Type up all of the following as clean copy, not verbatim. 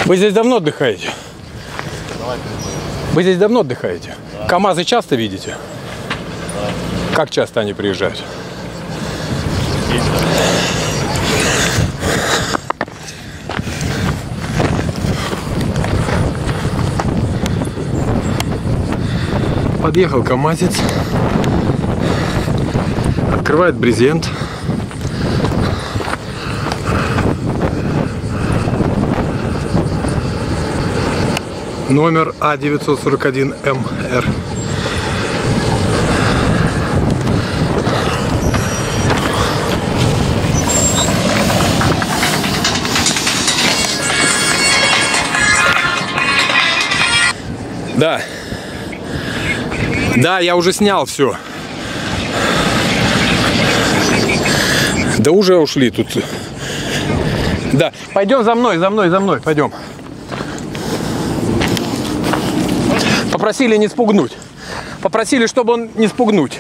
Вы здесь давно отдыхаете? Вы здесь давно отдыхаете? Да. КАМАЗы часто видите? Да. Как часто они приезжают? Подъехал КАМАЗец, открывает брезент. Номер А941МР. Да. Да, я уже снял все. Да уже ушли тут. Да, пойдем за мной, пойдем. Попросили не спугнуть. Попросили, чтобы он не спугнуть.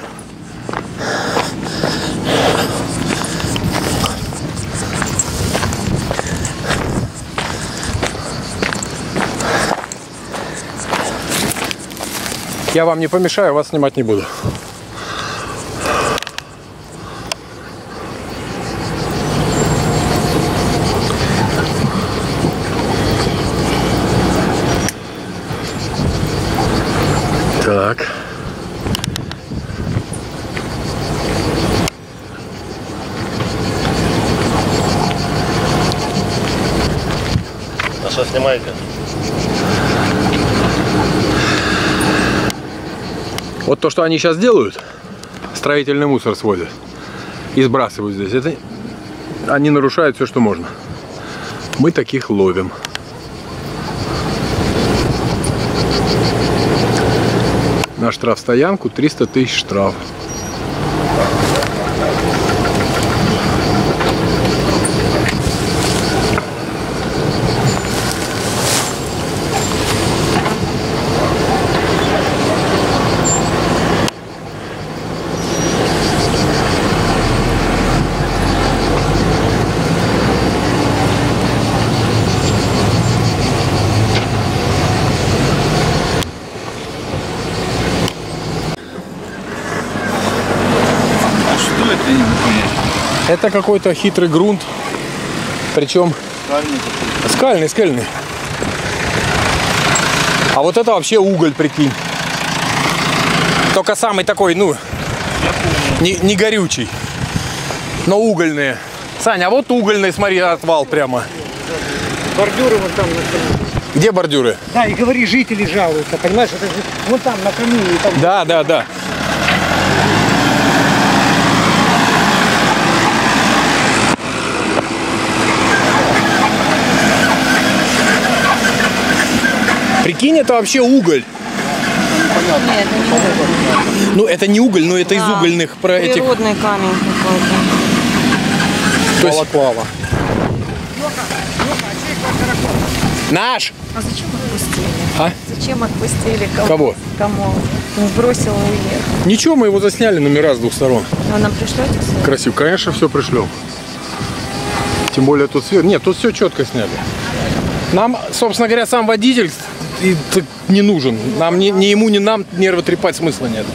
Я вам не помешаю, вас снимать не буду. Так. А что снимаете? Вот то, что они сейчас делают, строительный мусор сводят и сбрасывают здесь. Это они нарушают все, что можно. Мы таких ловим. На штрафстоянку 300 тысяч штраф. Это какой-то хитрый грунт, причем скальный. А вот это вообще уголь, прикинь. Только самый такой, ну, не горючий, но угольные. Саня, а вот угольный, смотри, отвал прямо. Бордюры вот там на камне. Где бордюры? Да, и говори, жители жалуются, понимаешь, это же вон там на камне. Там... Да. Прикинь, это вообще уголь. Нет, это не уголь. Ну, это не уголь, но это из угольных природный камень какой-то. Балаклава. Наш! А зачем отпустили? А? Зачем отпустили? Кого? Кому? Он бросил и уехал. Ничего, мы его засняли номера с двух сторон. Вы нам пришлете все? Красиво, конечно, все пришлем. Тем более тут свет. Нет, тут все четко сняли. Нам, собственно говоря, сам водитель не нужен. Нам ни ему, ни нам нервы трепать смысла нет.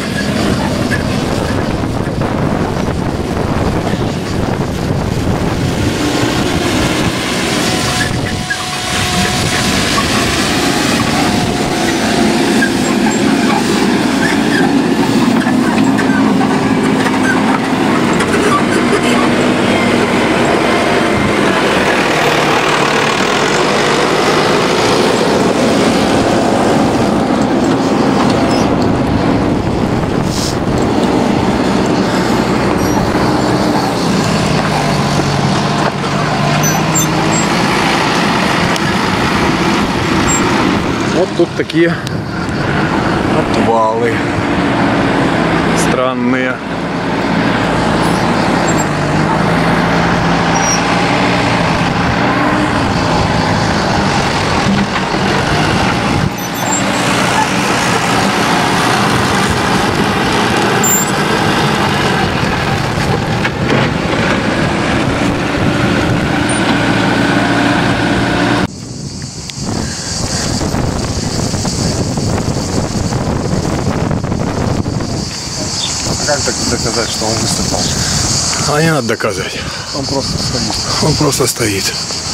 Вот тут такие отвалы странные. как так доказать, что он выступал? А не надо доказывать. Он просто стоит. Он просто стоит.